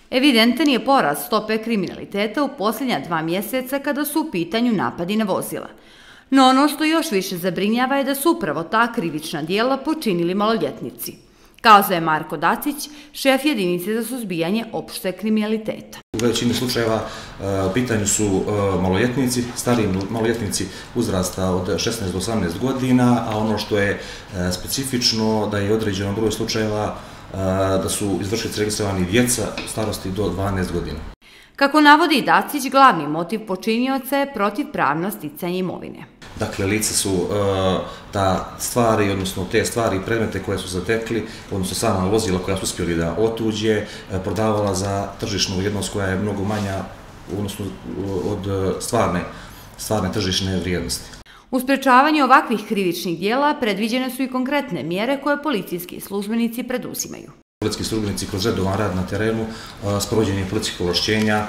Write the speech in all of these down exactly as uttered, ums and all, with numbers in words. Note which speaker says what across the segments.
Speaker 1: Evidentan je porast stope kriminaliteta u posljednja dva mjeseca kada su u pitanju napadi na vozila. No ono što još više zabrinjava je da su upravo ta krivična dijela počinili maloljetnici. Kazao je Marko Dacić, šef jedinice za suzbijanje opšteg kriminaliteta.
Speaker 2: U većini slučajeva u pitanju su maloljetnici, stariji maloljetnici uzrasta od šesnaest do osamnaest godina, a ono što je specifično da je određeno broj slučajeva da su izvršioci registrovani djeca starosti do dvanaest godina.
Speaker 1: Kako navodi Dacić, glavni motiv počinioca je protivpravno sticanje imovine.
Speaker 2: Dakle, lice su ta stvari, odnosno te stvari i predmete koje su zatekli, odnosno sama vozila koja su uspjeli da otuđe, prodavala za tržišnu vrijednost koja je mnogo manja odnosno od stvarne, stvarne tržišne vrijednosti.
Speaker 1: U sprečavanju ovakvih krivičnih dijela predviđene su i konkretne mjere koje policijski službenici preduzimaju.
Speaker 2: Policijski službenici kroz redovan rad na terenu, sprovođenje policijskih ovlašćenja,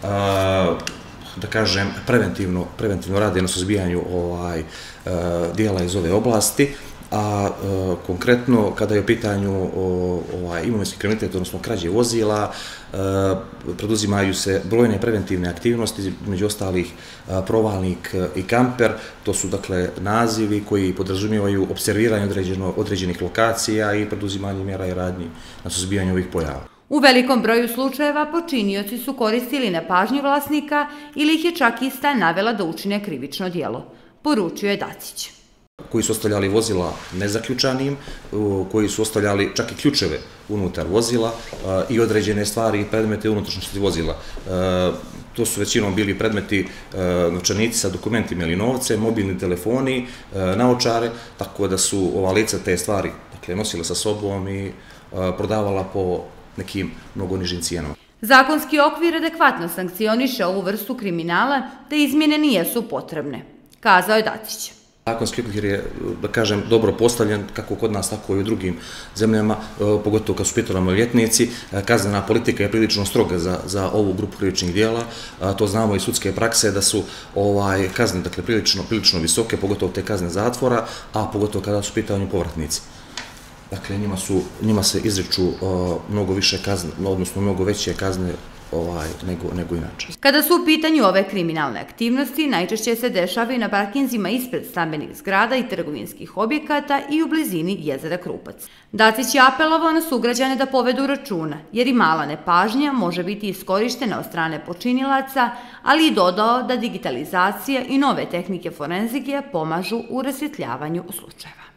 Speaker 2: da kažem, preventivno, preventivno rade na suzbijanju ovaj, dijela iz ove oblasti, a e, konkretno kada je u pitanju ovaj, imovinski kriminalitet, odnosno krađe vozila, e, preduzimaju se brojne preventivne aktivnosti, među ostalih e, provalnik i kamper, to su dakle nazivi koji podrazumijevaju observiranje određeno, određenih lokacija i preduzimanje mjera i radnji na suzbijanju ovih pojava.
Speaker 1: U velikom broju slučajeva počinioci su koristili nepažnju vlasnika ili ih je čak ista navela da učine krivično djelo, poručio je Dacić.
Speaker 2: Koji su ostavljali vozila nezaključanim, koji su ostavljali čak i ključeve unutar vozila i određene stvari i predmete unutrašnjosti vozila. To su većinom bili predmeti novčanici sa dokumentima ili novce, mobilni telefoni, naočare, tako da su ova lica te stvari dakle, nosile sa sobom i prodavala po nekim mnogo nižim cijenama.
Speaker 1: Zakonski okvir adekvatno sankcioniše ovu vrstu kriminala, te izmjene nijesu potrebne, kazao je Dacić.
Speaker 2: Zakonski okvir je, da kažem, dobro postavljen, kako kod nas, tako i u drugim zemljama, pogotovo kad su pitali maloljetnici. Kaznena politika je prilično stroga za, za ovu grupu krivičnih dijela. To znamo iz sudske prakse da su ovaj, kazne dakle, prilično, prilično visoke, pogotovo te kazne zatvora, a pogotovo kada su u pitanju povratnici. Dakle, njima, su, njima se izriču uh, mnogo više kazne, odnosno mnogo veće kazne ovaj, nego, nego inače.
Speaker 1: Kada su u pitanju ove kriminalne aktivnosti, najčešće se dešavaju na parkinzima ispred stambenih zgrada i trgovinskih objekata i u blizini jezera Krupac. Dacić je apelovao na sugrađane da povedu računa, jer i mala nepažnja može biti iskorištena od strane počinilaca, ali i dodao da digitalizacija i nove tehnike forenzike pomažu u rasvjetljavanju slučajeva.